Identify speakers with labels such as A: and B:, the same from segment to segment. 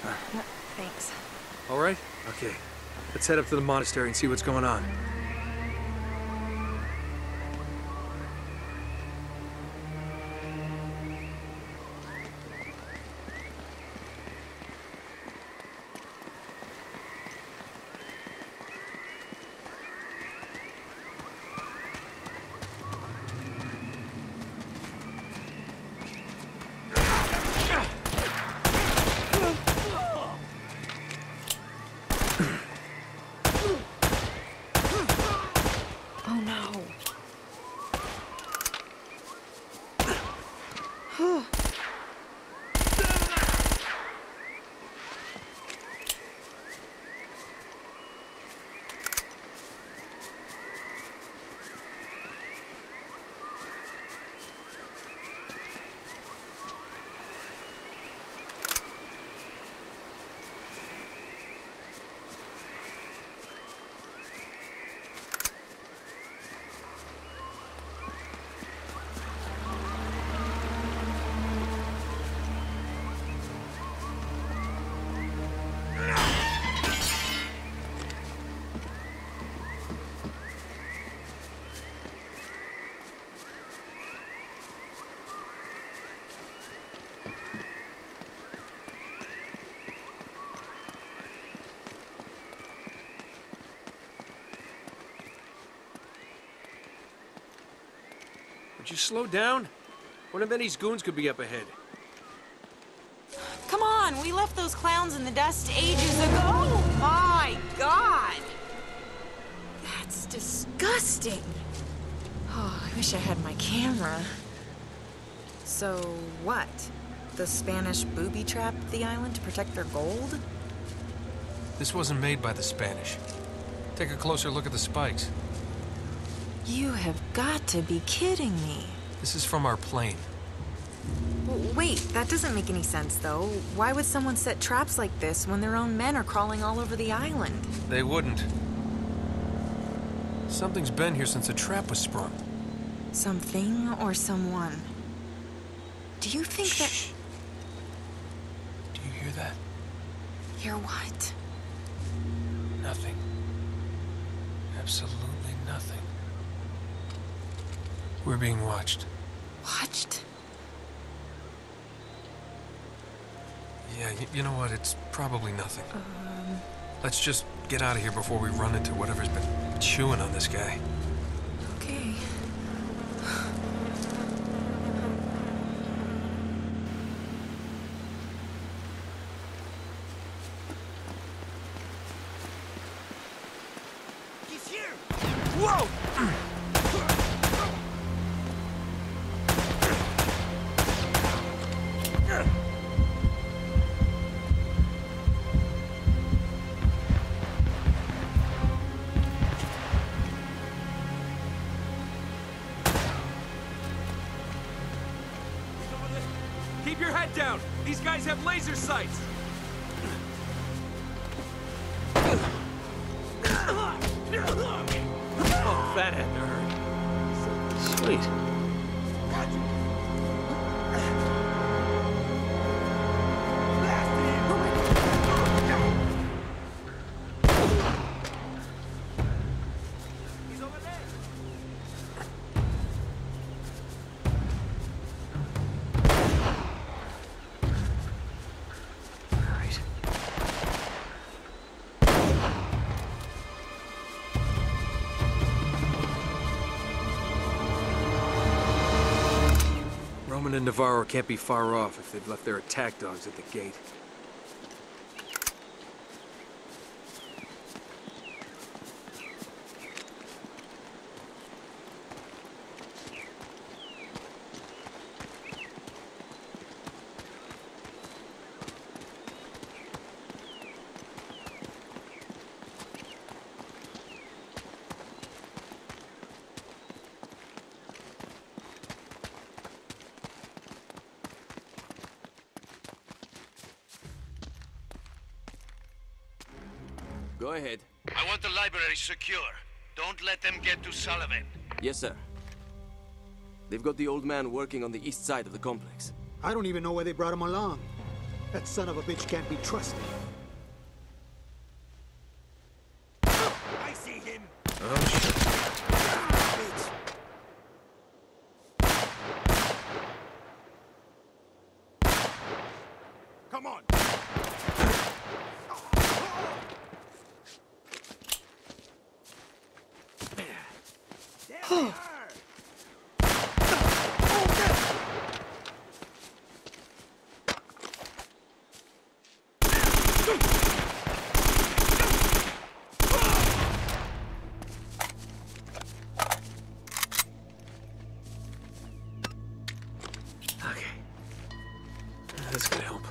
A: Thanks.
B: All right? Okay. Let's head up to the monastery and see what's going on.
A: Oh no.
B: Would you slow down? One of Benny's goons could be up ahead.
A: Come on, we left those clowns in the dust ages ago. Oh my God. That's disgusting. Oh, I wish I had my camera. So what? The Spanish booby-trapped the island to protect their gold?
B: This wasn't made by the Spanish. Take a closer look at the spikes.
A: You have got to be kidding me.
B: This is from our plane.
A: Wait, that doesn't make any sense, though. Why would someone set traps like this when their own men are crawling all over the island?
B: They wouldn't. Something's been here since a trap was sprung.
A: Something or someone? Do you think that...
B: Shh. Do you hear that?
A: Hear what?
B: Nothing. Absolutely nothing. We're being watched.
A: Watched?
B: Yeah, you know what? It's probably nothing. Let's just get out of here before we run into whatever's been chewing on this guy.
A: Okay.
C: He's here!
B: Whoa! Keep your head down! These guys have laser sights! Oh, that had to hurt. Sweet.
C: He's over there!
B: Roman and Navarro can't be far off if they've left their attack dogs at the gate.
D: Go ahead.
E: I want the library secure. Don't let them get to Sullivan.
D: Yes, sir. They've got the old man working on the east side of the complex.
F: I don't even know why they brought him along.
C: That son of a bitch can't be trusted.
E: I see him.
B: Oh, shit.
C: Bitch.
E: Come on. There they are.
B: Okay. This could help.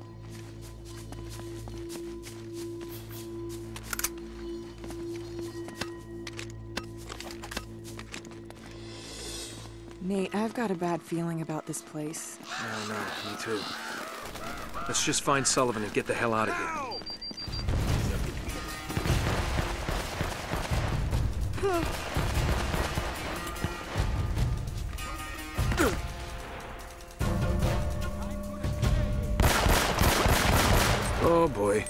A: Nate, I've got a bad feeling about this place.
B: No, me too. Let's just find Sullivan and get the hell out of here. Oh boy.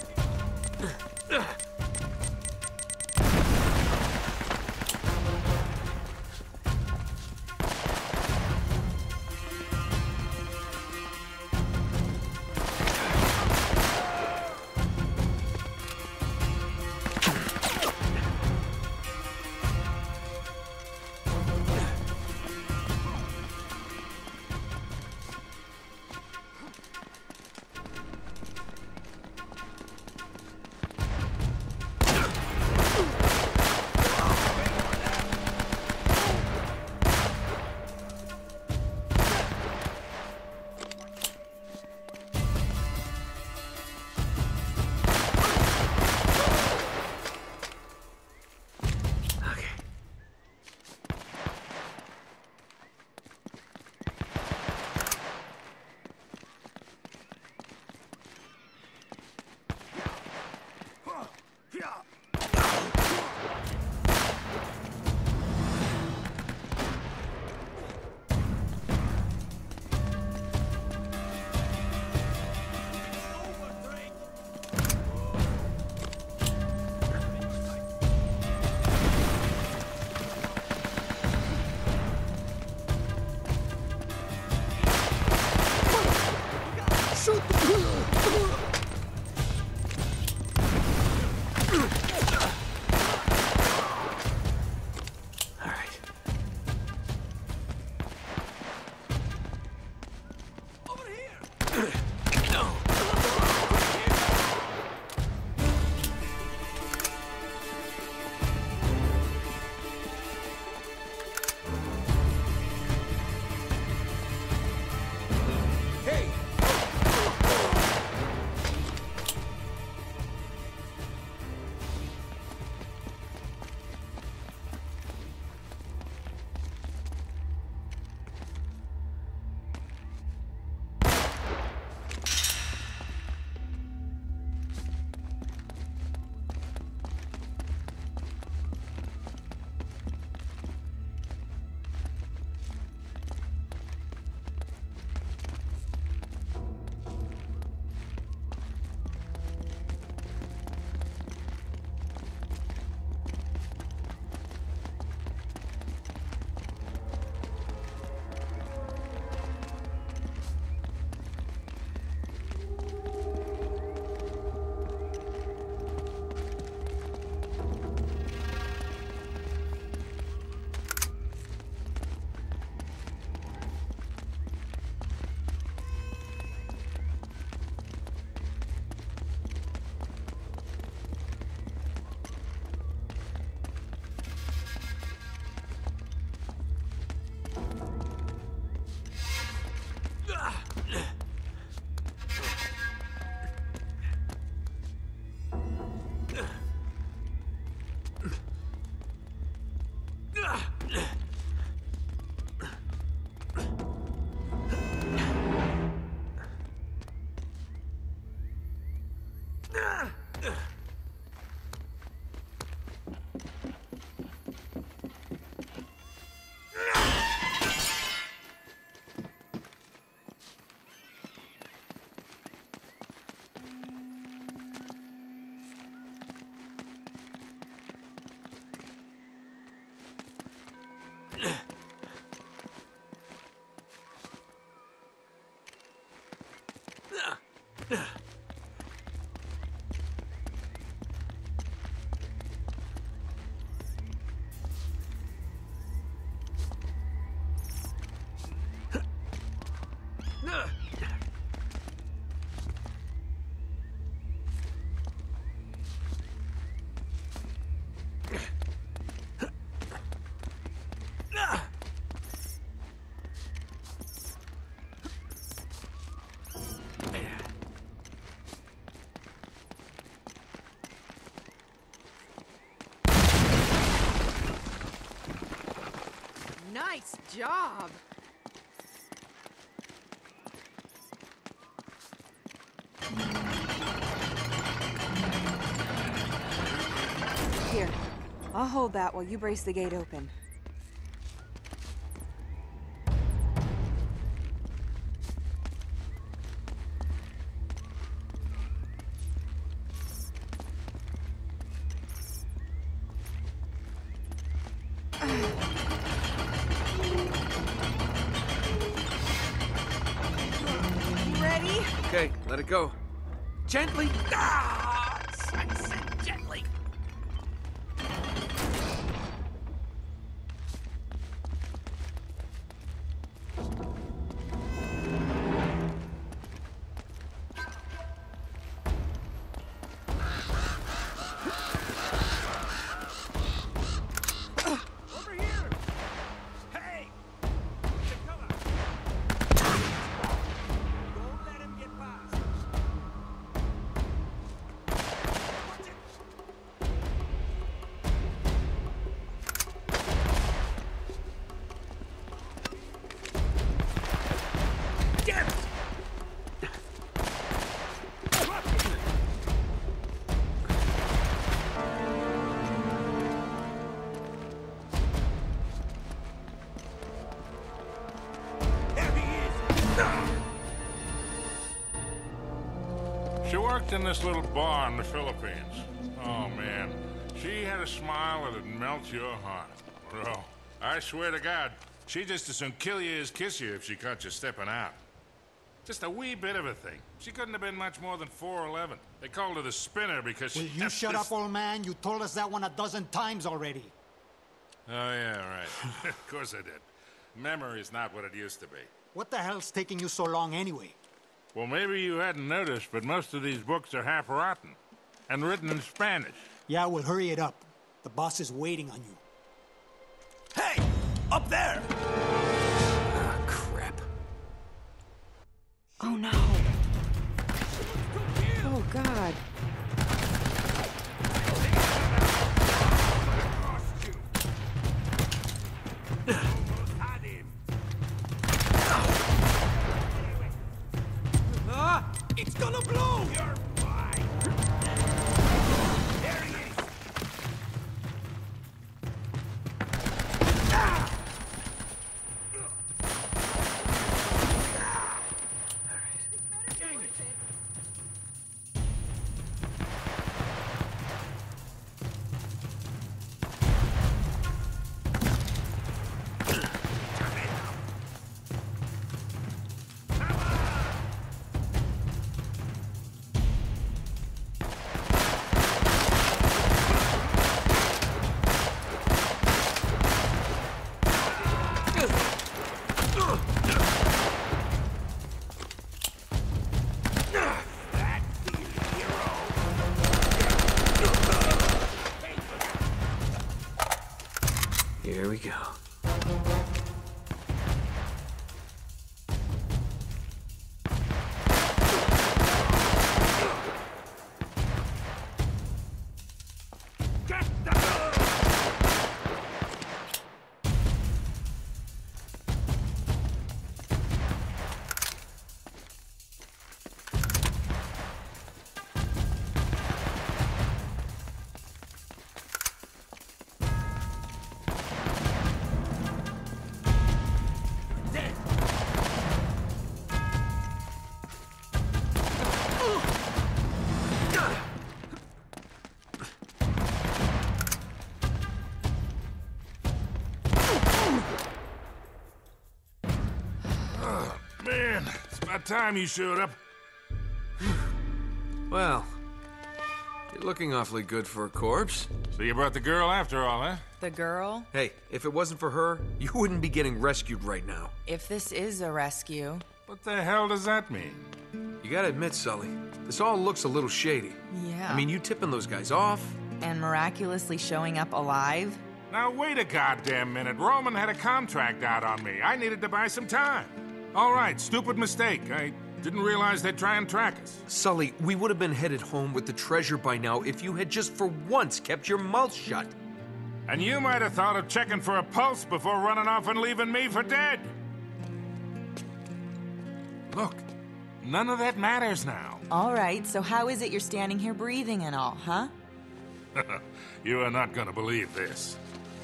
A: Nice job.
F: Here, I'll hold that while you brace the gate open.
A: Ready?
D: Okay, let it go.
C: Gently.
D: I said gently.
C: Over here. Hey. Come on. Don't let him get past. Watch it. Damn it. There he is.
G: She worked in this little bar in the Philippines. Oh, man. She had a smile that'd melt your heart. Bro, I swear to God, she'd just as soon kill you as kiss you if she caught you stepping out. Just a wee bit of a thing. She couldn't have been much more than 4'11". They called her the spinner because
H: Will
G: she...
H: you shut up, old man? You told us that one a dozen times already.
G: Oh, yeah, right. Of course I did. Memory's not what it used to be.
H: What the hell's taking you so long anyway?
G: Well, maybe you hadn't noticed, but most of these books are half rotten. And written in Spanish.
H: Yeah, we'll hurry it up. The boss is waiting on you.
C: Hey, up there.
D: Ah, crap.
F: Oh no. Oh God.
C: Had him. It's gonna blow. You're fine. There he is.
D: Here we go.
G: Man, it's about time you showed up.
D: Well, you're looking awfully good for a corpse.
G: So you brought the girl after all, huh?
A: The girl?
D: Hey, if it wasn't for her, you wouldn't be getting rescued right now.
A: If this is a rescue.
G: What the hell does that mean?
D: You gotta admit, Sully, this all looks a little shady.
A: Yeah.
D: I mean, you tipping those guys off?
A: And miraculously showing up alive?
G: Now, wait a goddamn minute. Roman had a contract out on me. I needed to buy some time. All right, stupid mistake. I didn't realize they'd try and track us.
D: Sully, we would have been headed home with the treasure by now if you had just for once kept your mouth shut.
G: And you might have thought of checking for a pulse before running off and leaving me for dead. Look, none of that matters now.
A: All right, so how is it you're standing here breathing and all, huh?
G: You are not gonna believe this.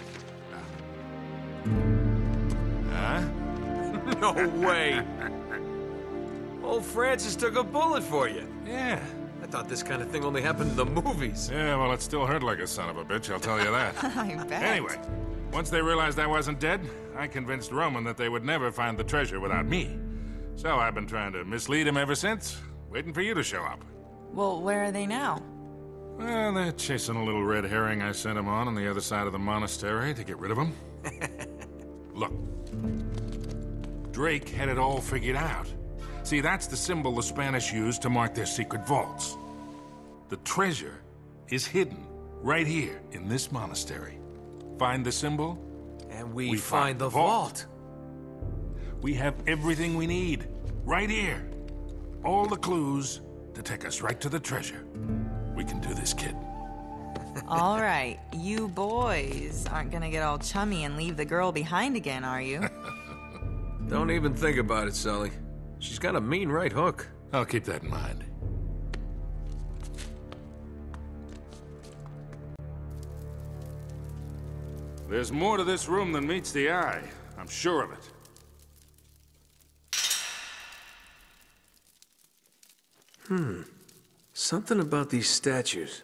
G: Huh?
D: No way. Old Francis took a bullet for you.
G: Yeah.
D: I thought this kind of thing only happened in the movies.
G: Yeah, well, it still hurt like a son of a bitch, I'll tell you that.
A: I bet.
G: Anyway, once they realized I wasn't dead, I convinced Roman that they would never find the treasure without me. So I've been trying to mislead him ever since, waiting for you to show up.
A: Well, where are they now?
G: Well, they're chasing a little red herring I sent him on the other side of the monastery to get rid of him. Look, Drake had it all figured out. See, that's the symbol the Spanish used to mark their secret vaults. The treasure is hidden right here in this monastery. Find the symbol,
D: And we find the vault.
G: We have everything we need, right here. All the clues to take us right to the treasure. We can do this, kid.
A: All right, you boys aren't gonna get all chummy and leave the girl behind again, are you?
D: Don't even think about it, Sully. She's got a mean right hook.
G: I'll keep that in mind. There's more to this room than meets the eye. I'm sure of it.
D: Something about these statues.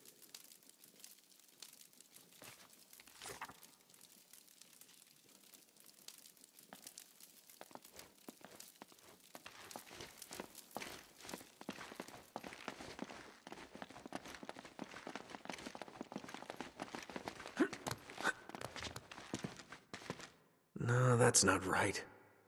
D: No, that's not right.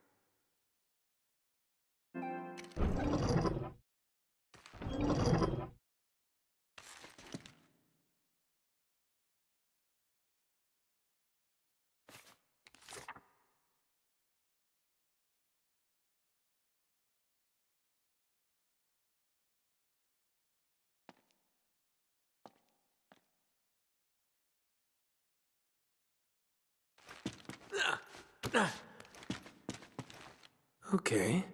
D: Okay.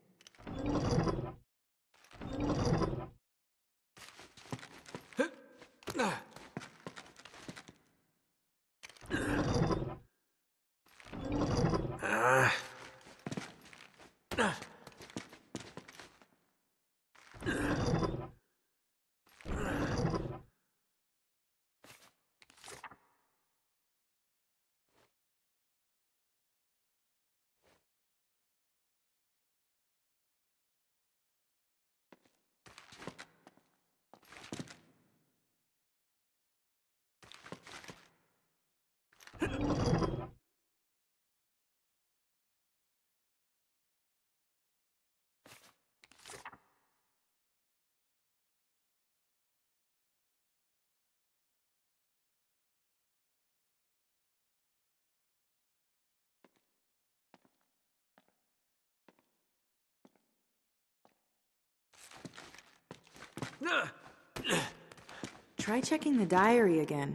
F: Try checking the diary again.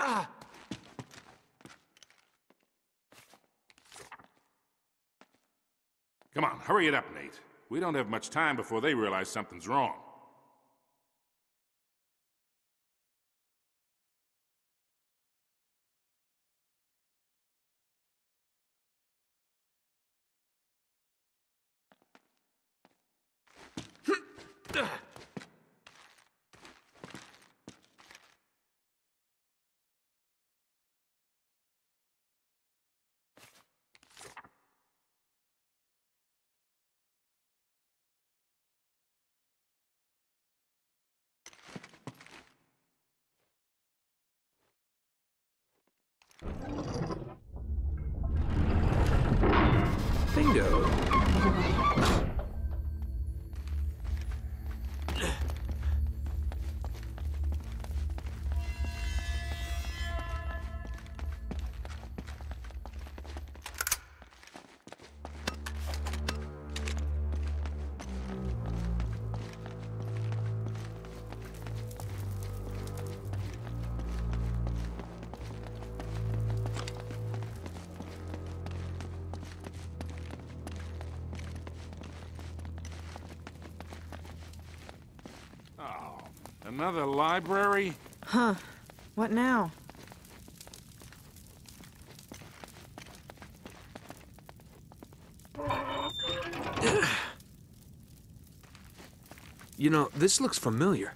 G: Come on, hurry it up, Nate. We don't have much time before they realize something's wrong.
B: Bingo.
G: Oh, another library?
F: Huh. What now?
B: You know, this looks familiar.